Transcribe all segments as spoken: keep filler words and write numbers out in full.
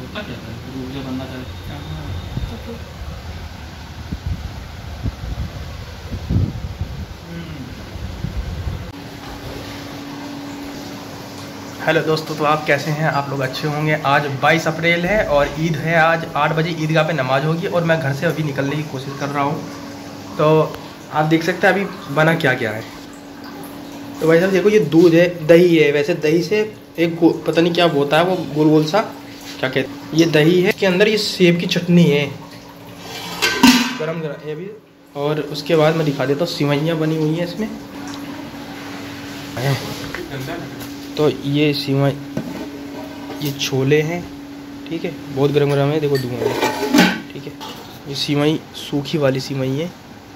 Hello दोस्तों, तो आप कैसे हैं? आप लोग अच्छे होंगे। आज बाईस अप्रैल है और ईद है। आज आठ बजे ईदगाह पे नमाज़ होगी और मैं घर से अभी निकलने की कोशिश कर रहा हूँ। तो आप देख सकते हैं अभी बना क्या क्या है। तो भाई साहब देखो, ये दूध है, दही है। वैसे दही से एक पता नहीं क्या होता है, वो गोल गोल सा क्या कहते हैं। ये दही है, इसके अंदर ये सेब की चटनी है, गरम गरम है अभी। और उसके बाद मैं दिखा देता हूँ, सिवैयाँ बनी हुई हैं इसमें। तो ये सिवई, ये छोले हैं, ठीक है, बहुत गरम गरम है, देखो धुआं, ठीक है। ये सिवई सूखी वाली सिवई है,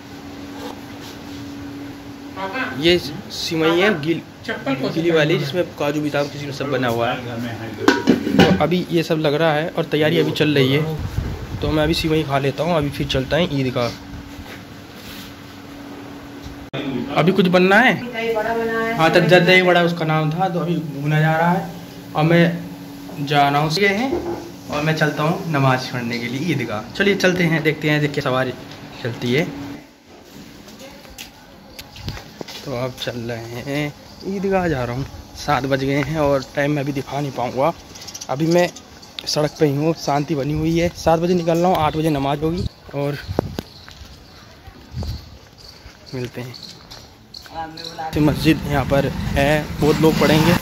ये सिवई है गिल गिली वाली, जिसमें काजू बिदाम किसी ने सब बना हुआ है। तो अभी ये सब लग रहा है और तैयारी अभी चल रही है। तो मैं अभी सिवई खा लेता हूँ, अभी फिर चलता है ईद का। अभी कुछ बनना है, हाँ, तक जद दही बड़ा उसका नाम था। तो अभी भुना जा रहा है और मैं जा रहा हूँ हैं और मैं चलता हूँ नमाज़ पढ़ने के लिए ईदगाह। चलिए चलते हैं, देखते हैं देखिए सवारी चलती है। तो अब चल रहे हैं ईदगाह, जा रहा हूँ। सात बज गए हैं और टाइम मैं अभी दिखा नहीं पाऊँगा। अभी मैं सड़क पे ही हूँ, शांति बनी हुई है। सात बजे निकल रहा हूँ, आठ बजे नमाज़ होगी और मिलते हैं। तो मस्जिद यहाँ पर है, बहुत लोग पढ़ेंगे।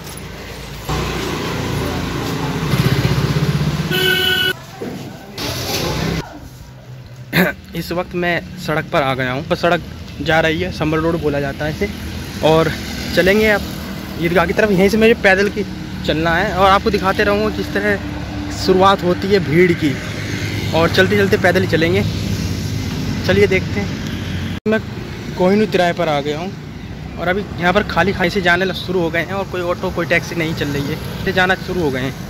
इस वक्त मैं सड़क पर आ गया हूँ। तो सड़क जा रही है, संबल रोड बोला जाता है इसे, और चलेंगे अब ईदगाह की तरफ। यहीं से मुझे पैदल की चलना है और आपको दिखाते रहूँगा किस तरह शुरुआत होती है भीड़ की, और चलते चलते पैदल ही चलेंगे। चलिए देखते हैं। मैं कोहिनूर तिराहे पर आ गया हूँ और अभी यहाँ पर खाली खाली से जाने लग शुरू हो गए हैं और कोई ऑटो कोई टैक्सी नहीं चल रही है, से जाना शुरू हो गए हैं।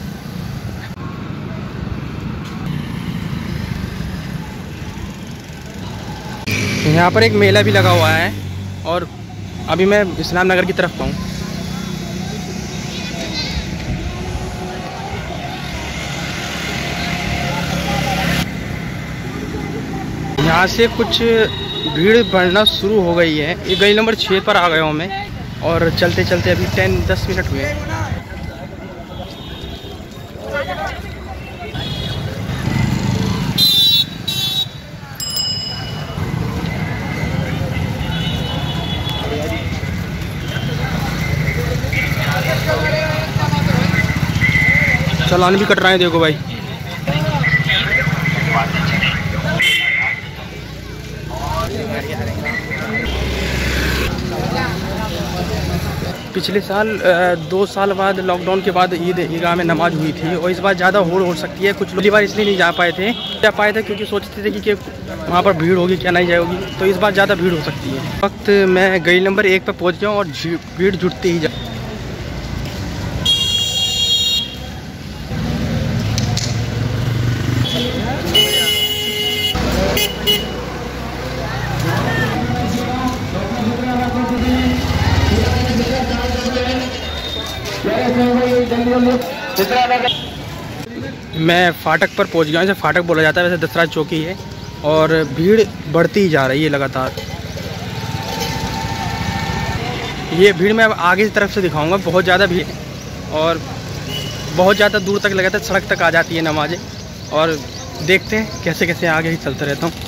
यहाँ पर एक मेला भी लगा हुआ है और अभी मैं इस्लाम नगर की तरफ हूँ। यहाँ से कुछ भीड़ बढ़ना शुरू हो गई है। ये गली नंबर छः पर आ गया हूँ मैं और चलते चलते अभी टेन दस मिनट हुए। चालान भी कट रहे हैं, देखो भाई। पिछले साल दो साल बाद लॉकडाउन के बाद ईद ईदगाह में नमाज हुई थी और इस बार ज़्यादा होड़ हो सकती है। कुछ लोग बार इसलिए नहीं जा पाए थे जा पाए थे क्योंकि सोचते थे कि, कि वहाँ पर भीड़ होगी क्या नहीं जाएगी। तो इस बार ज़्यादा भीड़ हो सकती है। वक्त मैं गली नंबर एक पर पहुँच गया और भीड़ जुटती ही जा। मैं फाटक पर पहुंच गया हूँ। इसे फाटक बोला जाता है, वैसे दसरा चौकी है और भीड़ बढ़ती ही जा रही है लगातार। ये भीड़ मैं अब आगे की तरफ से दिखाऊंगा। बहुत ज़्यादा भीड़ और बहुत ज़्यादा दूर तक लगातार सड़क तक आ जाती है नमाज़ें, और देखते हैं कैसे कैसे आगे ही चलते रहता हूँ।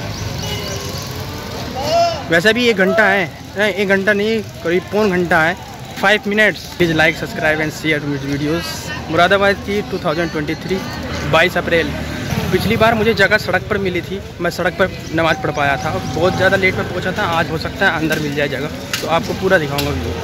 वैसे भी एक घंटा है, एक घंटा नहीं करीब पौन घंटा है, five minutes. Please like subscribe and share to my videos. Moradabad की दो हज़ार तेईस बाईस अप्रैल। पिछली बार मुझे जगह सड़क पर मिली थी, मैं सड़क पर नमाज़ पढ़ पाया था। बहुत ज़्यादा लेट में पहुंचा था। आज हो सकता है अंदर मिल जाए जगह, तो आपको पूरा दिखाऊंगा वीडियो।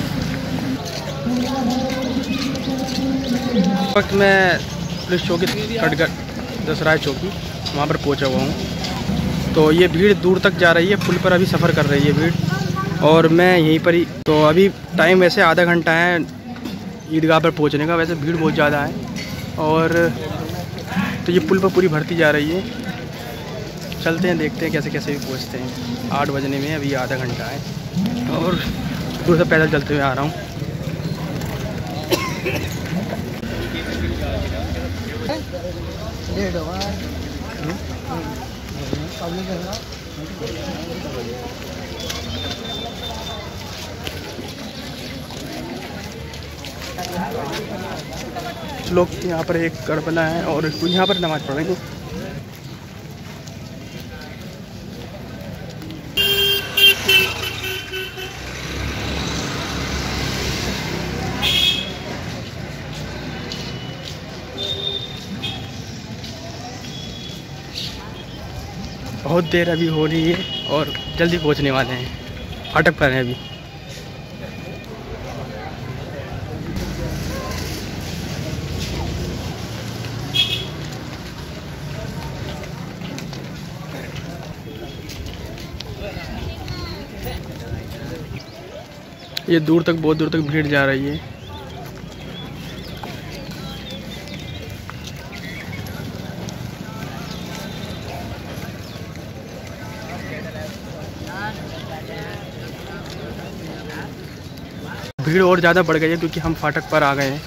इस वक्त मैं पुलिस चौकी कटगढ़ दसराय चौकी वहाँ पर पहुँचा हुआ हूँ। तो ये भीड़ दूर तक जा रही है, पुल पर अभी सफ़र कर रही है भीड़ और मैं यहीं पर ही। तो अभी टाइम वैसे आधा घंटा है ईदगाह पर पहुंचने का। वैसे भीड़ बहुत ज़्यादा है और तो ये पुल पर पूरी भरती जा रही है। चलते हैं, देखते हैं कैसे कैसे भी पहुंचते हैं। आठ बजने में अभी आधा घंटा है और दूर से पैदल चलते हुए आ रहा हूँ। लोग यहाँ पर एक करबला है और यहाँ पर नमाज पढ़ रहे हैं। बहुत देर अभी हो रही है और जल्दी पहुँचने वाले हैं, अटक पर हैं अभी। ये दूर तक, बहुत दूर तक भीड़ जा रही है। भीड़ और ज़्यादा बढ़ गई है क्योंकि हम फाटक पर आ गए हैं।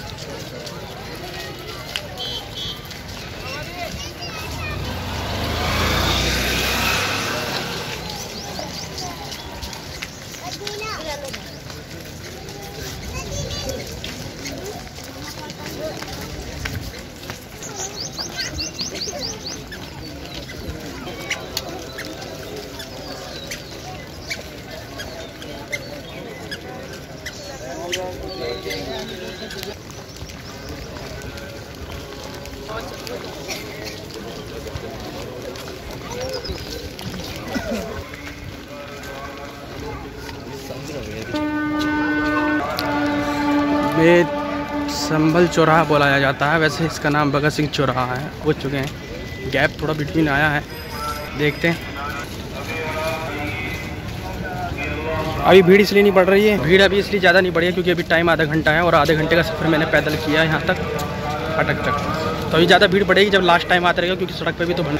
ये संभल चौराहा बोला जाता है, वैसे इसका नाम भगत सिंह चौराहा है। पहुंच चुके हैं, गैप थोड़ा बिटवीन आया है, देखते हैं। अभी भीड़ इसलिए नहीं बढ़ रही है, भीड़ अभी इसलिए ज़्यादा नहीं बढ़ी है क्योंकि अभी टाइम आधा घंटा है और आधे घंटे का सफ़र मैंने पैदल किया है यहाँ तक अटक तक। तो अभी ज़्यादा भीड़ बढ़ेगी जब लास्ट टाइम आता रहेगा, क्योंकि सड़क पे भी तो भंड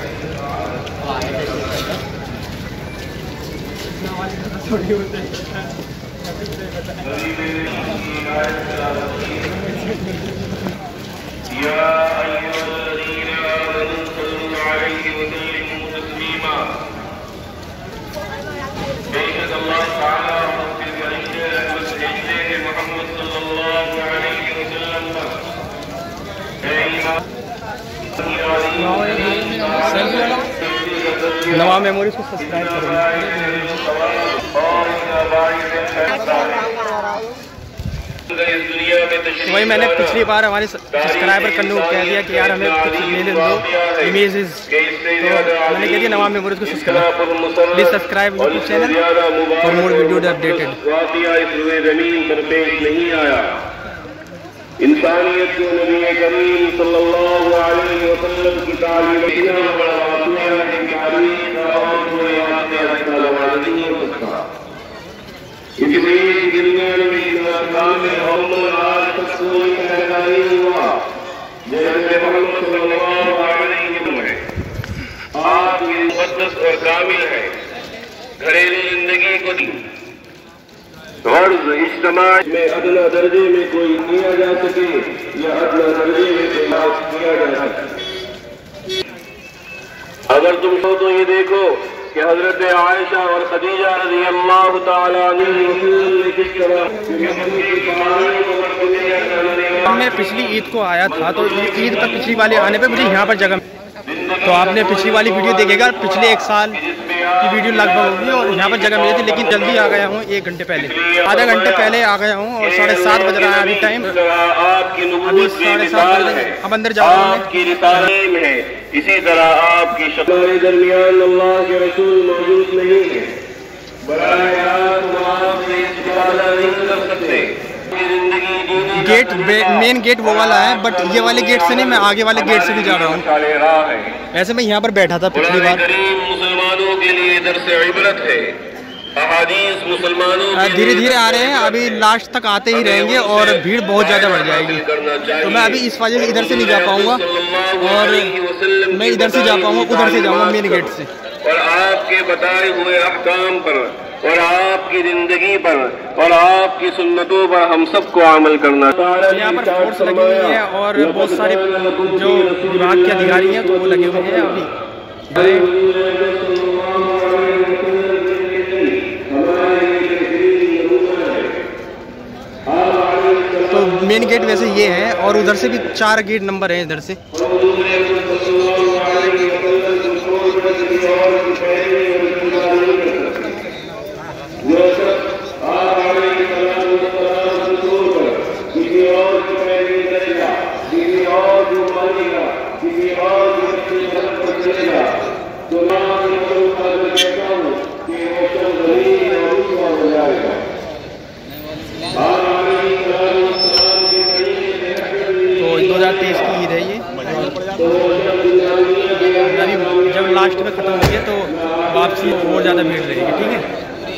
नवा मेमोरीज को सब्सक्राइब करेंगे। वही मैंने पिछली बार हमारे सब्सक्राइबर करने को कह दिया कि यार हमें कुछ ले ले दो इमेजेस, तो मैंने कह दिया नवा मेमोरीज को subscribe, please subscribe YouTube channel for more video updated. इंसानियत को नबी करीम सल्लल्लाहु अलैहि वसल्लम की तालीम और कामिल है, घरेलू जिंदगी को दी गर्ज इज्तिमाई में अदना दर्जे में कोई किया जा सके या अदना दर्जे में कोई माफ किया जा सके। अगर तुम हो तो ये देखो कि हजरत आयशा और खदीजा रज़ी अल्लाह तआला ने किस तरह मैं पिछली ईद को आया था, तो ईद पर पिछली वाले आने पे मुझे यहाँ पर जगह, तो आपने पिछली वाली वीडियो देखेगा, पिछले एक साल की वीडियो लगभग होगी और यहाँ पर जगह मिली थी, लेकिन जल्दी आ गया हूँ, एक घंटे पहले, आधा घंटे पहले आ गया हूँ और साढ़े सात बज रहा है अभी टाइम, अभी साढ़े सात बज रहे हैं। अब अंदर जा रहा हूँ। इसी तरह आपकी शक्ल दरमियान अल्लाह के रसूल मौजूद नहीं है, गेट मेन गेट वो वाला है, बट ये वाले गेट से नहीं, मैं आगे वाले गेट से भी जा रहा हूँ। वैसे मैं यहाँ पर बैठा था पिछली बार। मुसलमानों के लिए दर्स इबरत है, अहादीस मुसलमानों धीरे धीरे आ रहे हैं, अभी लास्ट तक आते ही रहेंगे और भीड़ बहुत ज़्यादा बढ़ जाएगी, तो मैं अभी इस वजह से इधर से नहीं जा पाऊँगा और मैं इधर से जा पाऊँगा, उधर से जाऊँगा मेन गेट से। और आपके बताए हुए अहकाम पर और आपकी जिंदगी पर और आपकी सुन्नतों पर हम सबको अमल करना। यहाँ पर फोर्स लगी हुई है और बहुत सारे जो विभाग के अधिकारी हैं तो वो लगे हुए हैं अभी। तो मेन गेट वैसे ये है और उधर से भी चार गेट नंबर है इधर से। दो हज़ार तेईस की ईद है ये। अभी जब लास्ट में ख़त्म होगी तो वापसी और ज़्यादा भीड़ रहेगी। ठीक है,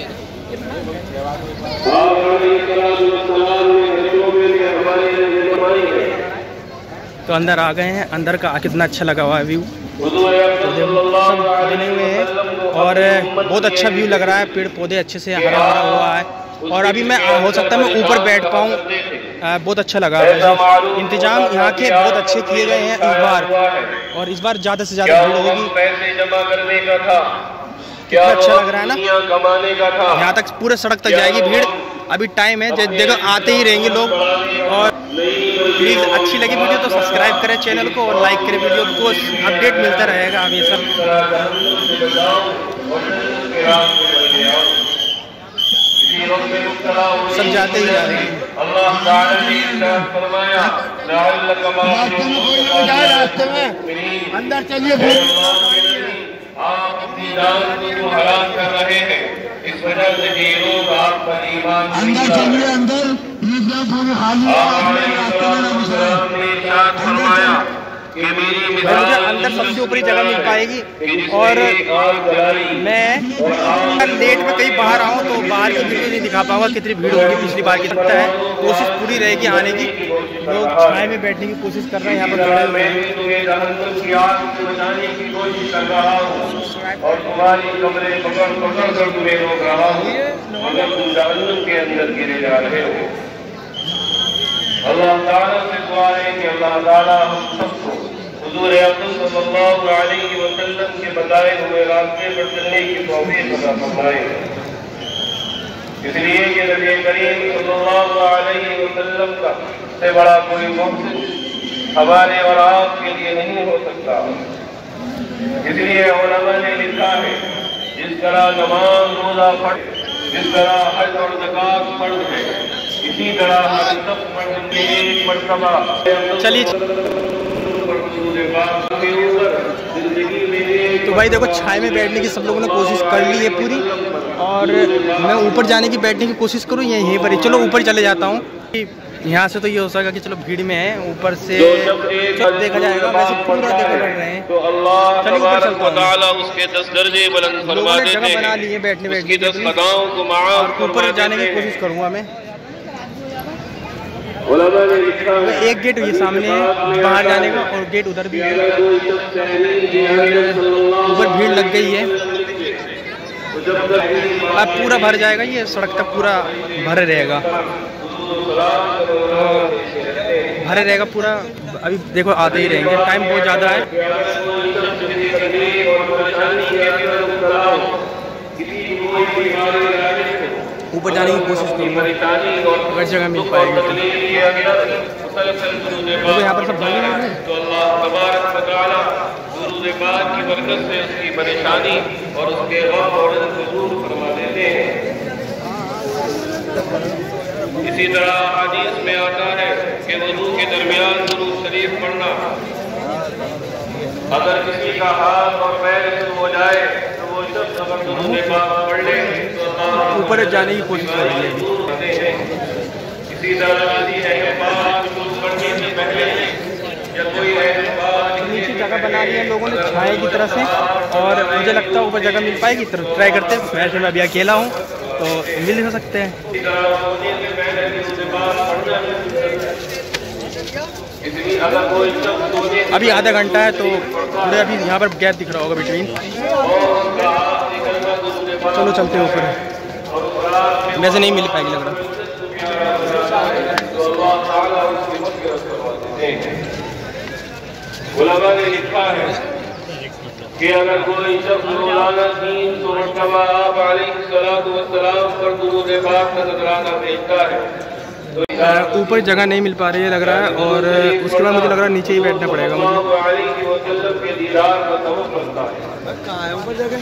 तो अंदर आ गए हैं। अंदर का कितना अच्छा लगा हुआ है व्यू, तो सब बने हुए हैं और बहुत अच्छा व्यू लग रहा है। पेड़ पौधे अच्छे से हरा भरा हुआ है और अभी मैं हो सकता है मैं ऊपर बैठ पाऊँ। बहुत अच्छा लगा। इंतजाम यहाँ के बहुत अच्छे किए गए हैं इस बार, और इस बार ज़्यादा से ज़्यादा भीड़ होगी। कितना अच्छा लग रहा है ना, यहाँ तक पूरे सड़क तक जाएगी भीड़। अभी टाइम है, देखो आते ही रहेंगे लोग। और प्लीज़ अच्छी लगी वीडियो तो सब्सक्राइब करें चैनल को और लाइक करें वीडियो को। अपडेट मिलता रहेगा हमेशा। सब जाते ही जा रहे हैं। रास्ते में अंदर चलिए, आप अपनी जान को हराम कर रहे हैं। इस वजह से ये लोग आप पर ईमान अंदर चलिए, अंदर मुझे अंदर सबसे ऊपरी जगह मिल पाएगी। और मैं लेट में कहीं बाहर आऊँ तो बाहर की वीडियो नहीं दिखा पाऊंगा, कितनी भीड़ होगी पिछली बार की। लगता है कोशिश पूरी रहेगी आने की। लोग छाए में बैठने की कोशिश कर रहे हैं, यहाँ पर खड़े हुए हैं। और तुम्हारी कमरे पकड़ पकड़ कर तुम्हें रोक रहा हूँ, मगर तुम जहन्नम के अंदर गिरे जा रहे हो। अल्लाह ताला से दुआ है कि अल्लाह ताला हम सबको हुजूर अक़दस सल्लल्लाहु अलैहि वसल्लम के बताए हुए रास्ते पर चलने की तौफीक अता फरमाए। इसलिए कि नबी करीम सल्लल्लाहु अलैहि वसल्लम का से बड़ा कोई मकसद हमारे और आपके लिए नहीं हो सकता। इसलिए उलमा ने लिखा है, जिस तरह नमाज रोजा फर्ज, जिस तरह हज और ज़कात फर्ज है, इसी तरह हम सब फर्ज के एक मर्तबा। चलिए तो भाई देखो, छाए में बैठने की सब लोगों ने कोशिश कर ली है पूरी, और मैं ऊपर जाने की बैठने की कोशिश करूँ यहीं पर ही। चलो ऊपर चले जाता हूँ। यहाँ से तो ये हो सकेगा कि चलो भीड़ में है, ऊपर से देखा जाएगा। वैसे पूरा देखो बढ़ रहे हैं, तो अल्लाह चलिए ऊपर चलता हूँ। उसके दस दर्जे बुलंद फरमा देते हैं, जगह बना ली है बैठने बैठने दस खताओं को माफ। ऊपर जाने की कोशिश करूँगा मैं। उलमा ने लिखा है, एक गेट ये सामने है बाहर जाने का, और गेट उधर भी है। ऊपर भीड़ लग गई है, अब पूरा भर जाएगा। ये सड़क तक पूरा भरे रहेगा, तो भरे रहेगा पूरा। अभी देखो आते ही रहेंगे, टाइम बहुत ज़्यादा है। ऊपर जाने की कोशिश करूँगा अगर जगह मिल पाएगी तो। तो यहाँ पर सब भाई हैं, तो अल्लाह तबारक व तआला दुरूद पाक की बरकत से उसकी परेशानी और उसके गम और दर्द को दूर फरमा देते हैं। इसी तरह हदीस में आता है कि वज़ू के दरमियान दुरूद शरीफ पढ़ना, अगर किसी का हाथ और पैर शुरू हो जाए तो वो शख्स अगर दुरूद पाक पढ़ ले तो ऊपर जाने की कोशिश कर रही है। इसी तरह पढ़ने से पहले या कोई नीचे जगह बना ली है लोगों ने छाए की तरह से, और मुझे लगता है ऊपर जगह मिल पाएगी तो ट्राई करते हैं। वैसे मैं अभी अकेला हूँ तो मिल हो सकते हैं। अभी आधा घंटा है तो थोड़े अभी यहाँ पर गैप दिख रहा होगा बिटवीन। चलो चलते हैं ऊपर। वैसे नहीं मिल पाएगी लग रहा। उलमा ने लिखा है कि अगर कोई शख्स रोजाना तीन सौ मरतबा आप अलैहिस्सलातु वस्सलाम पर दुरूद पाक का नजराना भेजता है तो ऊपर जगह नहीं मिल पा रही है लग रहा है, और उसके बाद मुझे लग रहा है नीचे ही बैठना पड़ेगा मुझे। के दीदार का तवक्कुल करता है। कहाँ है ऊपर जगह?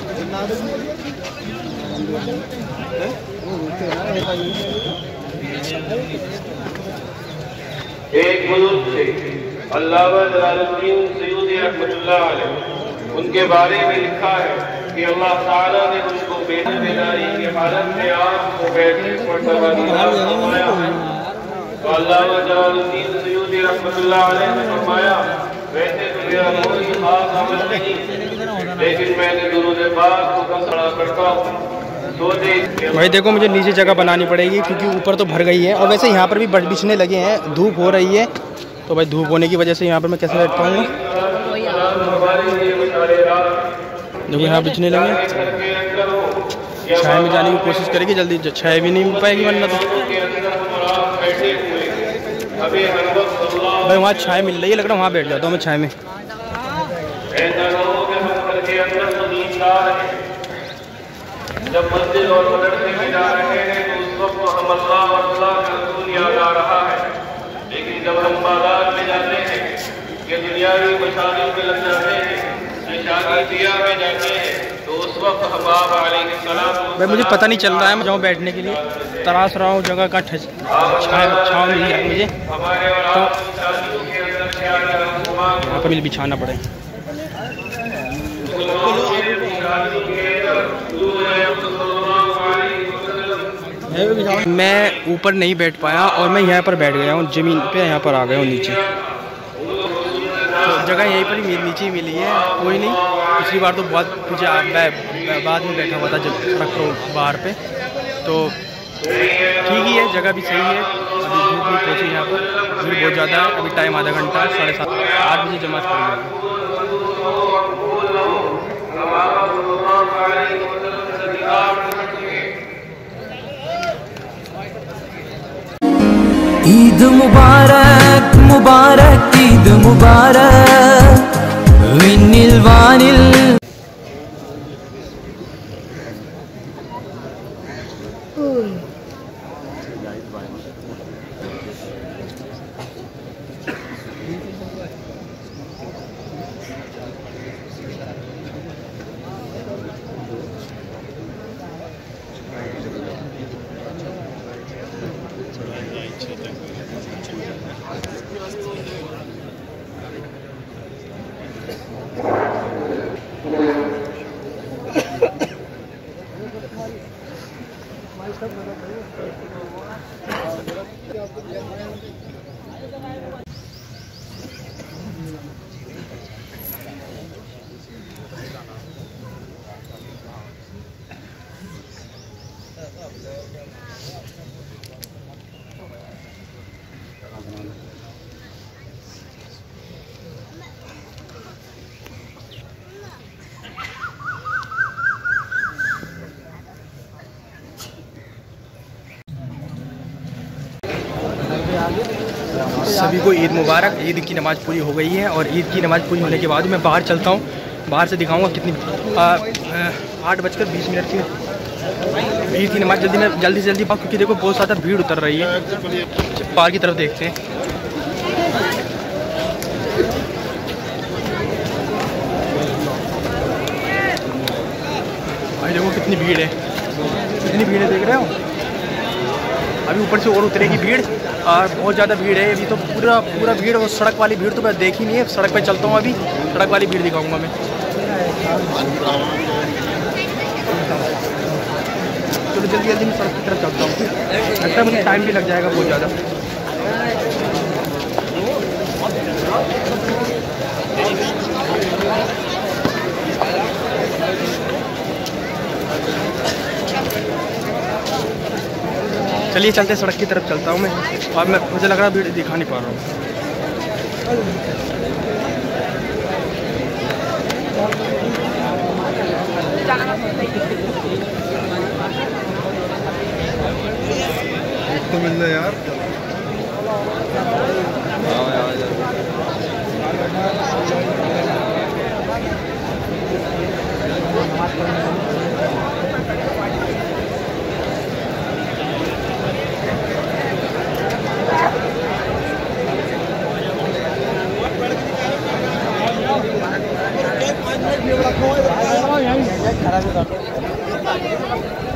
एक बुजुर्ग थे अल्लामा जलालुद्दीन सयूदी रहमतुल्लाह अलैह, उनके बारे में लिखा है कि अल्लाह ताला ने उनको बेदारी की हालत में आपको बैठने पर फरमाया। तो अल्लामा जलालुद्दीन सयूदी रहमतुल्लाह अलैह ने फरमाया, वैसे तो मेरा कोई खास अमल नहीं, लेकिन मैंने दुरूद पाक को कसरा करता हूँ। भाई देखो मुझे नीचे जगह बनानी पड़ेगी क्योंकि ऊपर तो भर गई है, और वैसे यहाँ पर भी बड़ बिछने लगे हैं, धूप हो रही है, तो भाई धूप होने की वजह से यहाँ पर मैं कैसे बैठ पाऊँगा। देखो यहाँ बिछने लगे, छाया में जाने की कोशिश करेगी, जल्दी छाया भी नहीं मिल पाएगी वरना तो। भाई वहाँ छाया मिल रही है, लग रहा है वहाँ बैठ जाता हूँ मैं छाया में। जब मस्जिद और मदरसे में जा रहे हैं तो उस वक्त हम अल्लाह और अल्लाह का रसूल याद आ रहा है, लेकिन जब हम बाजार में जाते हैं या दुनियावी मशागिल में लग जाते हैं या शादी ब्याह में जाते हैं तो उस वक्त हम आप अलैहिस्सलाम। भाई मुझे पता नहीं चल रहा है, मैं जाऊँ बैठने के लिए तराश रहा हूँ जगह का छाँव मिल जाए मुझे, तो यहाँ पर मुझे बिछाना पड़े। मैं ऊपर नहीं बैठ पाया और मैं यहाँ पर बैठ गया हूँ ज़मीन पे, यहाँ पर आ गया हूँ नीचे, तो जगह यहीं पर ही नीचे ही मिली है। कोई नहीं, पिछली बार तो बहुत पीछे बाद में बैठा हुआ था जब सड़क पर बाहर पे, तो ठीक ही है, जगह भी सही है। अभी धूप नहीं पहुँची यहाँ पर, भीड़ बहुत ज़्यादा है। अभी टाइम आधा घंटा, साढ़े सात आठ बजे जमात पड़ेगी। ईद मुबारक मुबारक ईद मुबारक विनिल वानिल। सभी को ईद मुबारक। ईद की नमाज़ पूरी हो गई है और ईद की नमाज़ पूरी होने के बाद मैं बाहर चलता हूँ, बाहर से दिखाऊंगा कितनी आठ बजकर बीस मिनट की ईद की नमाज़ जल्दी में जल्दी से जल्दी पाऊँ, क्योंकि देखो बहुत ज़्यादा भीड़ उतर रही है। पार की तरफ देखते हैं, भाई देखो कितनी भीड़ है, कितनी भीड़ है, देख रहे हो। अभी ऊपर से और उतरेगी भीड़, और बहुत ज़्यादा भीड़ है अभी तो, पूरा पूरा भीड़। और सड़क वाली भीड़ तो मैं देखी नहीं है, सड़क पे चलता हूँ अभी, सड़क वाली भीड़ दिखाऊंगा मैं। चलो जल्दी जल्दी मैं सड़क की तरफ चलता हूँ, लगता है मुझे टाइम भी लग जाएगा बहुत ज़्यादा। चलिए चलते, सड़क की तरफ चलता हूँ मैं। और मैं मुझे लग रहा है भीड़ दिखा नहीं पा रहा हूँ। नारा भी कर